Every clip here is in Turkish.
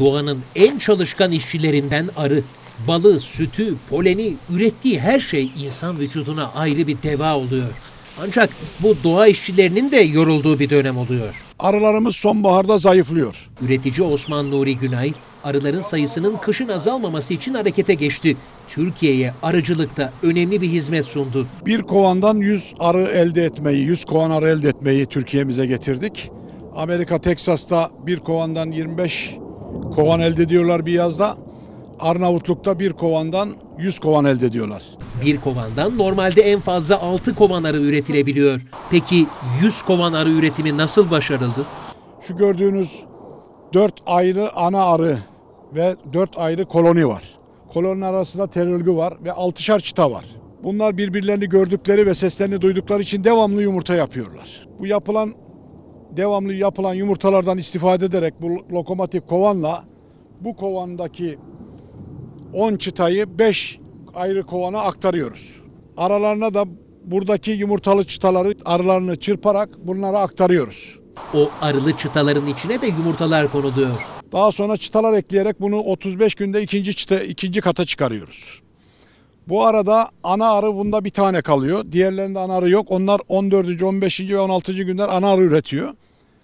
Doğanın en çalışkan işçilerinden arı. Balı, sütü, poleni, ürettiği her şey insan vücuduna ayrı bir deva oluyor. Ancak bu doğa işçilerinin de yorulduğu bir dönem oluyor. Arılarımız sonbaharda zayıflıyor. Üretici Osman Nuri Günay, arıların sayısının kışın azalmaması için harekete geçti. Türkiye'ye arıcılıkta önemli bir hizmet sundu. Bir kovandan 100 arı elde etmeyi, 100 kovan arı elde etmeyi Türkiye'mize getirdik. Amerika, Teksas'ta bir kovandan 25 kovan elde ediyorlar bir yazda. Arnavutluk'ta bir kovandan 100 kovan elde ediyorlar. Bir kovandan normalde en fazla 6 kovan arı üretilebiliyor. Peki 100 kovan arı üretimi nasıl başarıldı? Şu gördüğünüz 4 ayrı ana arı ve 4 ayrı koloni var. Koloni arasında tel örgü var ve 6'şar çıta var. Bunlar birbirlerini gördükleri ve seslerini duydukları için devamlı yumurta yapıyorlar. Bu devamlı yapılan yumurtalardan istifade ederek bu lokomotif kovanla bu kovandaki 10 çıtayı 5 ayrı kovana aktarıyoruz. Aralarına da buradaki yumurtalı çıtaları arılarını çırparak bunlara aktarıyoruz. O arılı çıtaların içine de yumurtalar konuluyor. Daha sonra çıtalar ekleyerek bunu 35 günde ikinci kata çıkarıyoruz. Bu arada ana arı bunda bir tane kalıyor. Diğerlerinde ana arı yok. Onlar 14. 15. ve 16. günler ana arı üretiyor.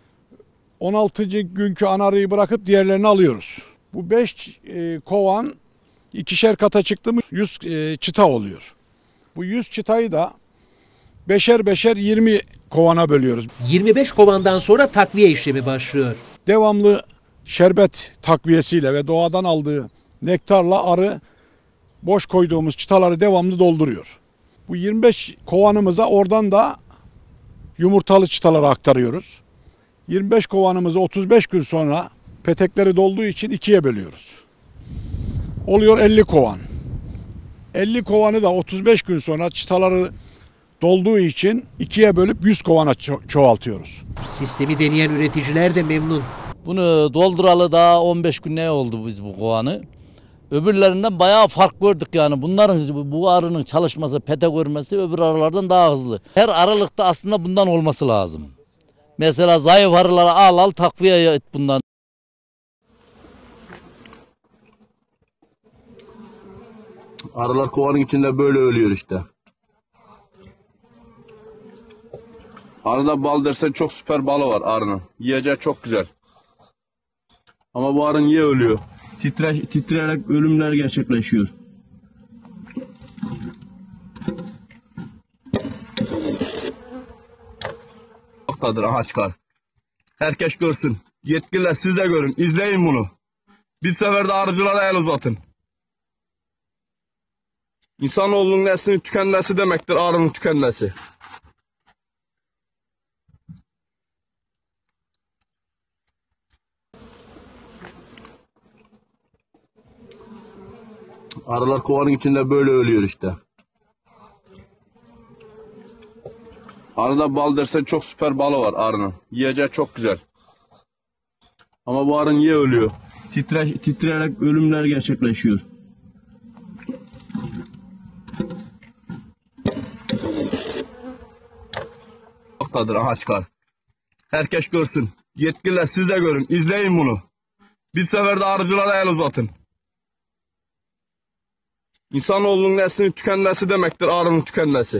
16. günkü ana arıyı bırakıp diğerlerini alıyoruz. Bu 5 kovan ikişer kata çıktı mı 100 çıta oluyor. Bu 100 çıtayı da beşer beşer 20 kovana bölüyoruz. 25 kovandan sonra takviye işlemi başlıyor. Devamlı şerbet takviyesiyle ve doğadan aldığı nektarla arı boş koyduğumuz çıtaları devamlı dolduruyor. Bu 25 kovanımıza oradan da yumurtalı çıtaları aktarıyoruz. 25 kovanımızı 35 gün sonra petekleri dolduğu için ikiye bölüyoruz. Oluyor 50 kovan. 50 kovanı da 35 gün sonra çıtaları dolduğu için ikiye bölüp 100 kovana çoğaltıyoruz. Sistemi deneyen üreticiler de memnun. Bunu dolduralı daha 15 gün ne oldu biz bu kovanı. Öbürlerinden bayağı fark gördük yani. Bunların bu arının çalışması, petek örmesi öbür arılardan daha hızlı. Her aralıkta aslında bundan olması lazım. Mesela zayıf arıları al takviye et bundan. Arılar kovanın içinde böyle ölüyor işte. Arıda bal dersen çok süper balı var arının. Yiyeceği çok güzel. Ama bu arı niye ölüyor? Titreyerek ölümler gerçekleşiyor. Noktadır, aha çıkar. Herkes görsün. Yetkililer siz de görün. İzleyin bunu. Bir seferde arıcılara el uzatın. İnsanoğlunun neslinin tükenmesi demektir arının tükenmesi. Arılar kovanın içinde böyle ölüyor işte. Arıda bal dersen çok süper balı var arının. Yiyeceği çok güzel. Ama bu arı niye ölüyor? Titreyerek ölümler gerçekleşiyor. Noktadır, aha çıkar. Herkes görsün. Yetkililer siz de görün. İzleyin bunu. Bir seferde arıcılara el uzatın. İnsanoğlunun neslinin tükenmesi demektir arının tükenmesi.